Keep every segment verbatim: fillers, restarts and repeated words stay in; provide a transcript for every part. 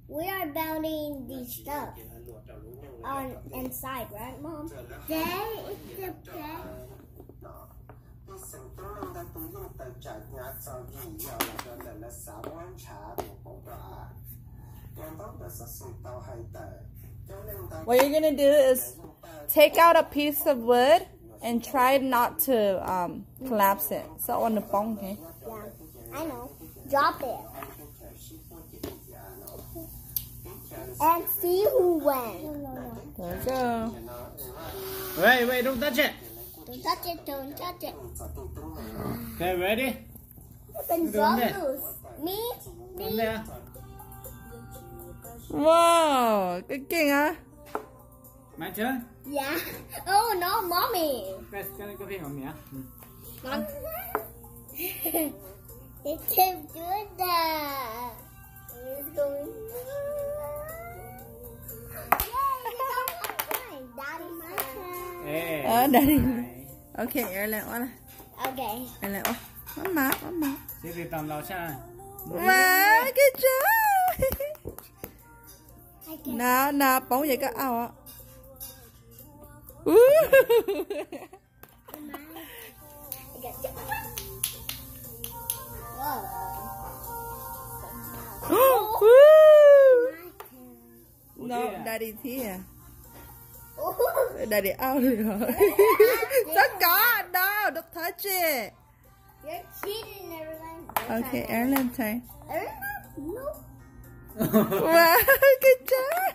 we are building the stuff on inside, right, Mom? There is the bed. What you're gonna do is take out a piece of wood and try not to um, collapse it. So on the phone, okay? Yeah, I know. Drop it. And see who wins. There we go. Wait, wait, don't touch it. Don't touch it, don't touch it. Okay, ready? Open drop loose. Me? Come there. Wow, cái kinh á. My turn. Yeah. Oh no, Mommy. Cái cái cái phim của mẹ. Mom. It can't do that. It's going. Daddy, my turn. Hey. Ờ, daddy. Okay, Erlen, what? Okay. Erlen, what? Mama, mama. Sẽ đi tầm lầu xa. Wow, good job. Nào, nào, bóng vậy có ao ạ. No, daddy here. Daddy out rồi. Don't go, no, don't touch it. You're cheating, Erlen. Okay, Erlen turn. Erlen, no. Wow, good job.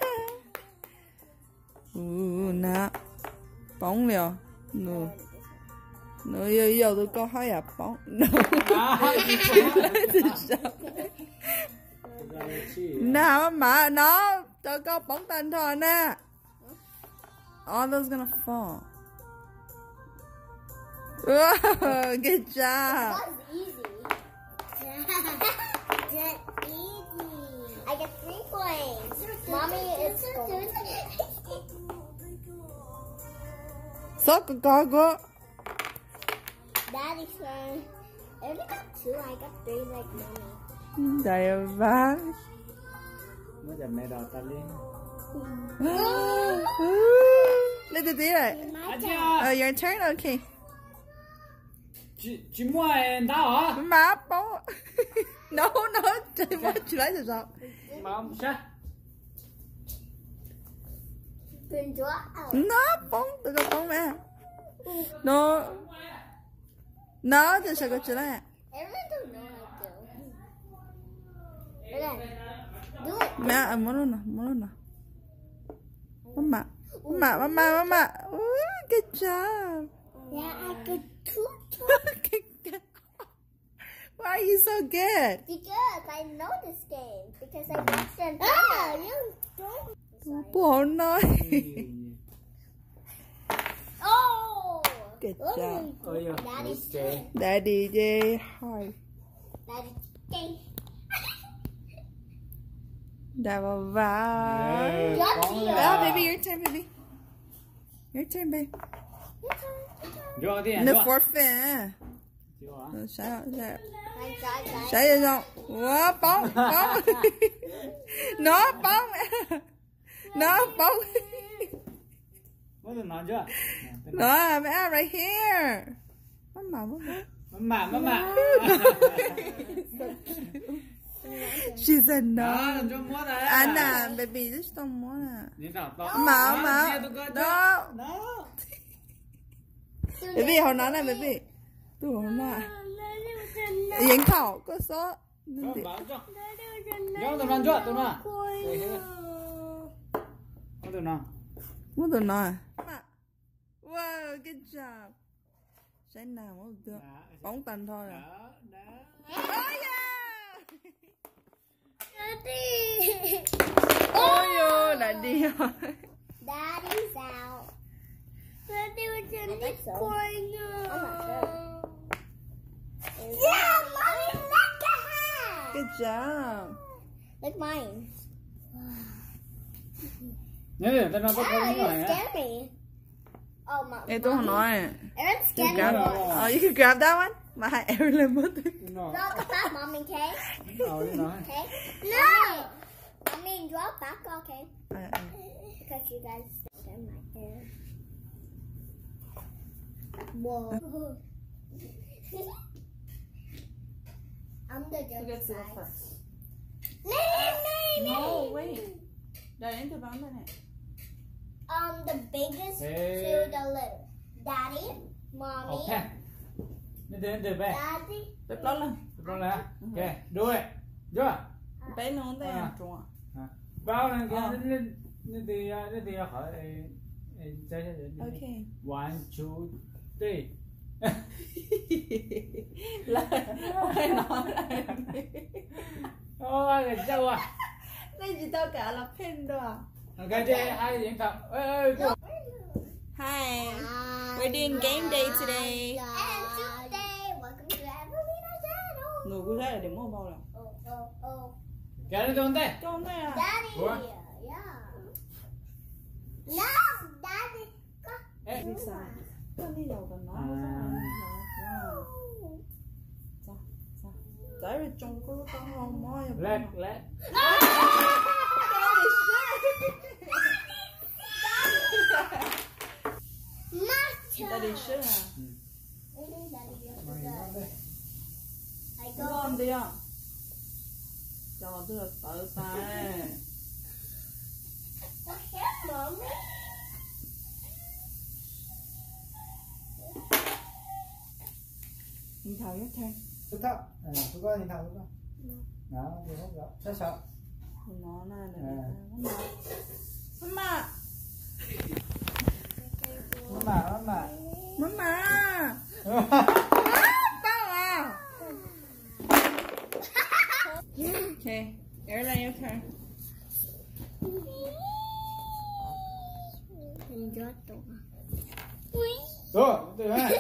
Ooh, nè. Bóng liều. No. No, yêu yêu tụi con hỏi à bóng. No. Nào mà nó cho con bóng tên thôi nè. All those gonna fall. Wow, good job. That's easy. That's easy. I get three points. Mommy is gold. So con con go. Daddy's turn. I only got two. I got three like Mommy. Đại ba. Mới giờ mẹ đòi ta lên. Lên từ tí rồi. Oh, your turn, okay. Chị chị mua em đau hả? Má bóng. No, no, chị mua chị lấy rồi sao? Mà ông sao? Quyền chúa. Nó bóng, tự có bóng mẹ. No. No, chị sẽ có chị lấy. Everyone don't know how to. Erlen, do it. Mẹ, à, muốn luôn nào, muốn luôn nào. Mama, mama, mama, mama. Ooh, good job. Yeah, I could two. Why are you so good? Because I know this game. Because I watched them. Ah, you don't. Bố nói. Oh! Good job. Ôi giời. Daddy's turn. Daddy J. Hi. Daddy's turn. That was bad. Yucky. Oh, baby, your turn, baby. Your turn, baby. Vô đi. The forfeit. Vô hả? Shout out, shout out. Try, try, try. Shout it out. Wow, bóng, bóng. Nó bóng. Nó bóng. Mới được nói chưa? No, man, right here. Mama, mama. Mama, mama. She said no. Đó, cho mua này. Anna, baby, just don't wanna. Đi nào, to. Mama, mama. No. No. Baby, hồi nói này, baby. Tôi hồi nói. Diễn khẩu, có số. Không, bảo cho. Vô, tụi nó chưa, tụi nó. Có tụi nó. Muốn tụi nó à? Wow, good job. Sẽ nào muốn được. Bóng tành thôi à. Đó, đó. Oh yeah! Daddy! Ôi ôi, lại đi rồi. Daddy's out. Daddy was in the corner. Yeah, Mommy, look at her. Good job. Look mine. Nhớ đi, tao nói có Oh, con you này á. scared me. Oh, my. Ê, tôi không nói. Aaron You scared me. grab, once. oh, you can grab that one. Mà hai Aaron lên mất. No. No, stop, Mommy, okay? Ờ, đi nói. Okay? No! Mommy, draw back, okay? Uh, uh. Because you guys stand my hair. Whoa. I'm the Who gets to go judge. first? Me, me, me. No, wait. Daddy, the band on it. Um, the biggest Hey. to the little. Daddy, mommy, Okay. Nó đến từ bé. daddy. Bếp lớn lên. Rồi nè. Ok, đuôi. Chưa? Bé nó đây À. à, trông à. Bao lên kia Ờ. nó nó nó đi nó đi khỏi chơi chơi. Ok. One, two, three. Lên. Ôi, nói lại. Ôi, là sao à? Đây chỉ tao cả là pin thôi à. Ok, chơi hai điện thoại. Ê, ê, cô. Hi. We're doing game day today. And today, welcome to Evelina's channel. Người của ra là điểm mua bao rồi. Oh, oh, oh. Kéo nó xuống đây. Con đây à. Daddy, What? yeah. No, Daddy. Ê. Đi sao? Con đi đầu gần nó. Wow. Dạ, dạ. Tại vì trong có con hồng môi. Let, let. Daddy sure à? I Con go. con đi à? Cho tôi là tự tay. Okay, mommy. Nhìn thầu nhất thôi. Tốt thật. À, tôi có điện thoại đúng không? Đó, đi hút đó. Sao sợ? Nó này À. này. Mama. Mama, mama. Mama. Bao à? Okay, airline your turn. Rồi, từ đây.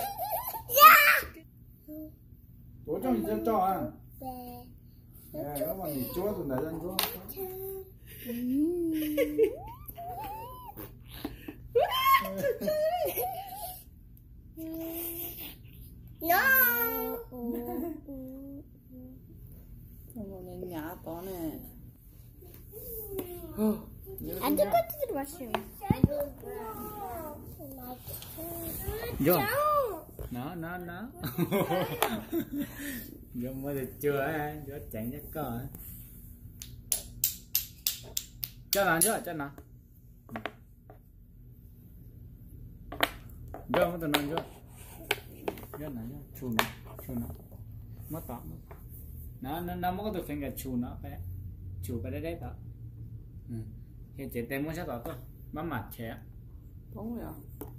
Ủa trong gì cho à? Nè, nó mà nhìn chúa từ nãy lên chúa. No. Không nên nhả to nè. I have to go to the restroom. Vô. Nó, nó, nó. Vô mới được chưa á, vô chạy chắc có. Cho nào chưa, cho nào. Vô mới tụi nó chưa. Vô nào chưa, chù nó, chù nó. Mất tỏ, mất tỏ. Nó, nó, nó mới có được finger chù nó bé. Chù bé đấy đấy tỏ. Ừ. Hiện chỉ tên muốn sao tỏ thôi. Má mặt trẻ. Đúng rồi.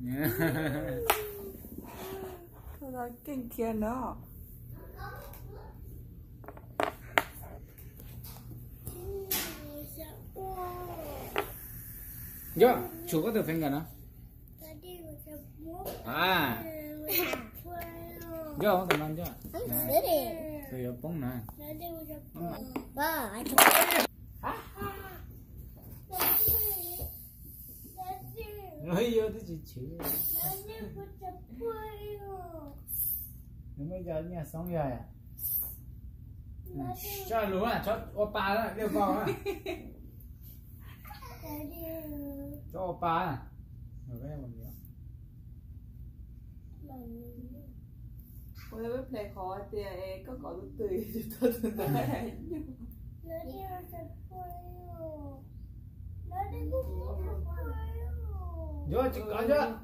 Thôi rồi, kinh kia nữa. Vô, chù có được finger nó. À. Vô, tụi nó chưa. I'm sitting. Tụi nó bóng nè. Bah, I told Nói vô tới chị chịu. Nếu bây giờ nhà sống rồi à? Cho lúa à, cho oppa đó, đeo vào á. Cho oppa à? Rồi cái này còn nhiều. Ôi bếp này khó thì có có lúc tùy thì tôi từ từ này. Vô chị có chưa?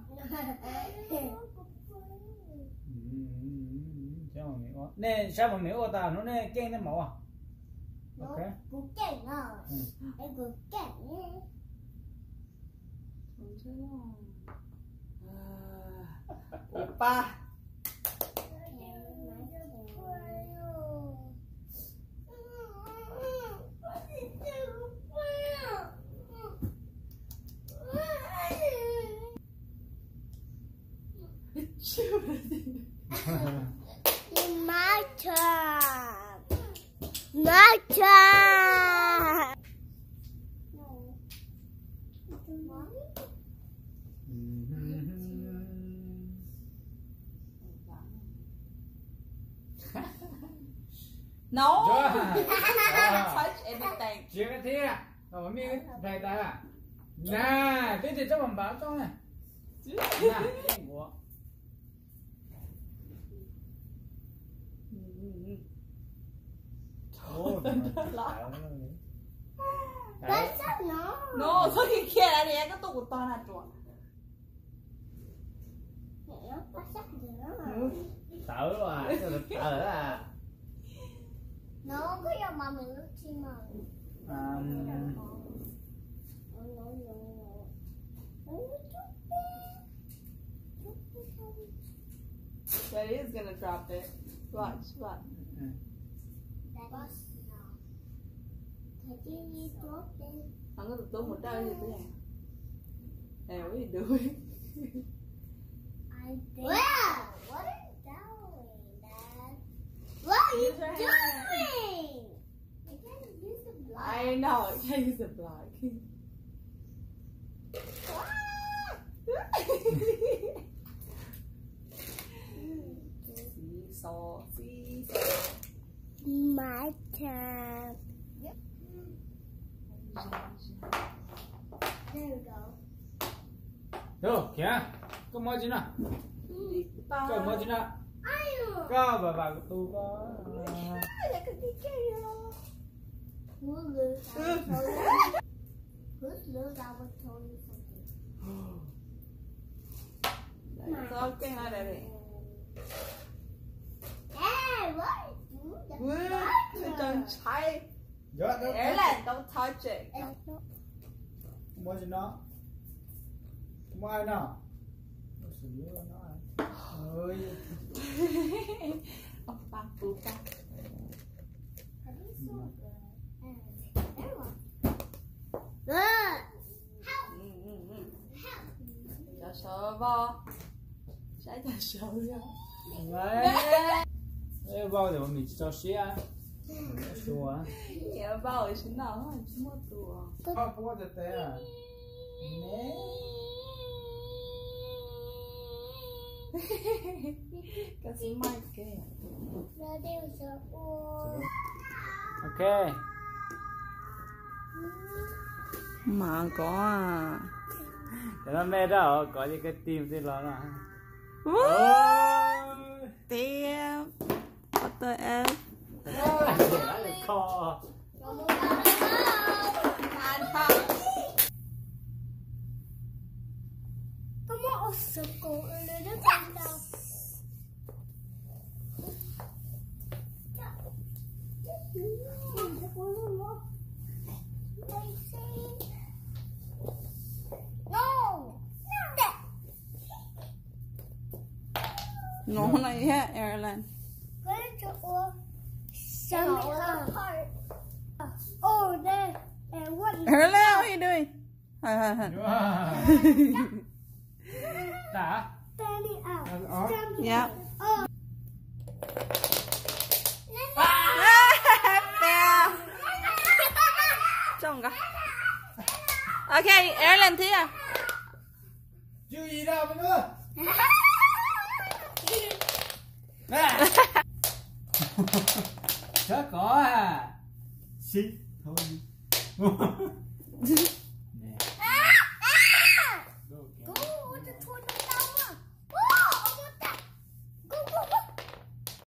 Sao mà nghĩ quá. Nè, sao mà nghĩ quá ta, nó nè kén đến mẫu à? Ok. Cú cảnh à? Em cú cảnh nhé. Không chứ nào. Oppa. My turn. My turn. No. Chưa. Touch anything. Chưa cái thế à? Rồi mami thầy ta à. Nè, cái gì cho bạn bảo cho này. Nè, của. Ồ, What's up, no? No, 저기 걔 아니 얘가 또 못 떠나 줘. What's up, no? Sợ à, sợ à. No, có your mom and look to mom. Um, No, no, no, no. Daddy is gonna drop it. Watch, watch. That's no. Daddy, drop it. Hắn có được một đôi gì thế này? Hey, what are you doing? I think. Wow! What are you doing, Dad? What are you doing? I can't use the block. I know, I can't use the block. Seesaw, seesaw. My turn. Yep. There we go. Rồi, kìa. Có mơ chứ nào? Có mơ chứ nào? Ayo. Có bà bà của tôi có. Who's Luke? I will tell you. Who's Luke? I will tell you something. Sao cái hai đây này? Hey, what are you doing? Don't try. Ellen, don't touch it. Mơ chứ nó? Không ai nào? Nó xử lý nó ai? Ơi. Oppa, oppa. Cho sờ vào. Sẽ cho sờ ra. Đấy. Ê, bao giờ mình cho xe á? Chùa á? Kéo vào ở trên nào hả? Chứ một tùa. Không, có được thế à? Nè. Cái gì mai kìa. Ok. Mà có à. Để nó mê đó, có những cái tim thì nó là. Damn. What the F? Kho. Come on, circle a little bit down. Nó này ha, Ireland. Oh, there. And what is Ireland, what are you doing? Hi, hi, hi. Đã. standing out? Standing Yeah. out. Oh. Fail. Trông cả. Ok, Ireland thi à? Chưa gì đâu mà nữa. Nè. Chớ có à. Xí thôi.